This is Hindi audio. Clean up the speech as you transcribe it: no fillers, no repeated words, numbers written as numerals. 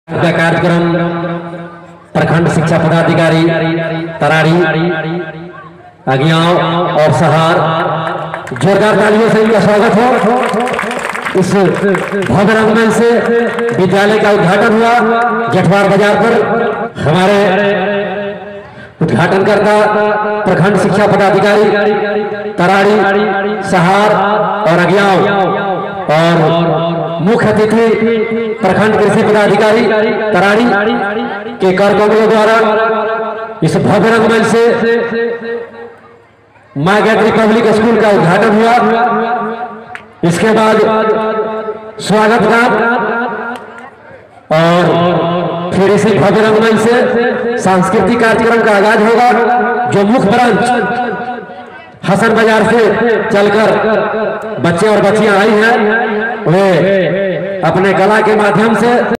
का कार्यक्रम प्रखंड शिक्षा पदाधिकारी तराड़ी अगियाव और सहार, जोरदार तालियों से इनका स्वागत हो। इस भव्य रंगमंच से विद्यालय का उद्घाटन हुआ जठवार बाजार पर। हमारे उद्घाटनकर्ता प्रखंड शिक्षा पदाधिकारी तराड़ी, सहार और अगियाव और मुख्य अतिथि प्रखंड कृषि पदाधिकारी तराड़ी के कार्यकर्ताओं द्वारा इस भव्य रंगमंच से माय गायत्री पब्लिक स्कूल का उद्घाटन हुआ। इसके बाद स्वागत गान और फिर इसी भव्य रंगमंच से सांस्कृतिक कार्यक्रम का आगाज होगा, जो मुख्य ब्रांच हसन बाजार से चलकर बच्चे और बच्चियां आई हैं वे अपने कला के माध्यम से